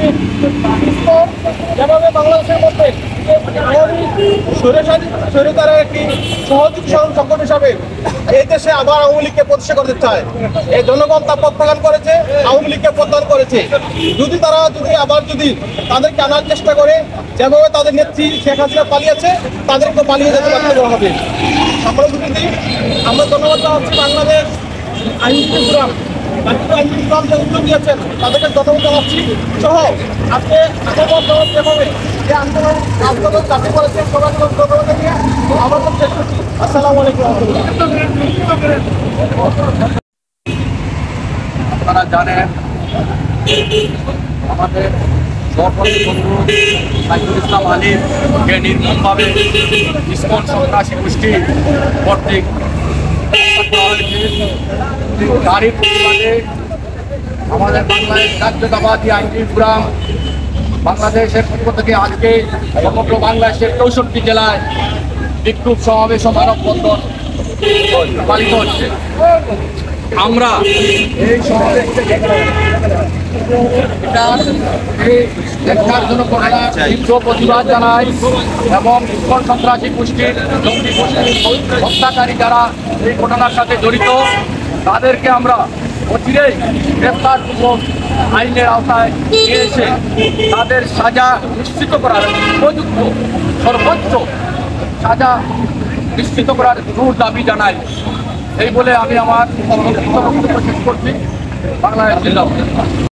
যেভাবে বাংলাদেশের মধ্যে স্বৈরাচারের একটি সহযোগী সংগঠন হিসাবে এই দেশে আবার আওয়ামী লীগকে প্রতিষ্ঠা করতে চায়। এই জনগণ তা প্রত্যাখ্যান করেছে, আওয়ামী লীগকে প্রত্যাখ্যান করেছে। যদি তাদেরকে আনার চেষ্টা করে, যেভাবে তাদের নেত্রী শেখ হাসিনা পালিয়েছে, তাদেরকে পালিয়ে যেতে বাধ্য হবে। আমরা ধন্যবাদ জানাচ্ছি বাংলাদেশ আইনজীবী ফোরাম যে উদ্যোগ দিয়েছেন, তাদেরকে ধন্যবাদ জানাচ্ছি। সহ আজকে যেভাবে যে আন্দোলন চাকরি করেছে সবাইকে ধন্যবাদ জানিয়ে আমরা তো শেষ করছি। আসসালামু আলাইকুম। আপনারা জানেন আমাদের সহকর্মী বন্ধু সাইফুল ইসলাম আলীমকে নির্মমভাবে ইসকন সন্ত্রাসী গোষ্ঠী কর্তৃক হত্যা করা হয়েছে। তারই প্রতিবাদে আমাদের বাংলাদেশ জাতীয়তাবাদী আইনজীবী ফোরাম বাংলাদেশের পক্ষ থেকে আজকে সমগ্র বাংলাদেশের 64 জেলায় বিক্ষোভ সমাবেশ ও মানববন্ধন পালিত হচ্ছে। আমরা এই সমাবেশ থেকে তীব্র প্রতিবাদ জানাই এবং ইসকন সন্ত্রাসী গোষ্ঠীর জঙ্গি গোষ্ঠীর হত্যাকারী যারা এই ঘটনার সাথে জড়িত তাদেরকে আমরা অচিরেই গ্রেফতারপূর্বক আইনের আওতায় নিয়ে এসে তাদের সাজা নিশ্চিত করার উপযুক্ত সর্বোচ্চ সাজা নিশ্চিত করার জোর দাবি জানাই। এই বলে আমি আমার সংক্ষিপ্ত বক্তব্য শেষ করছি। বাংলাদেশ জিন্দাবাদ।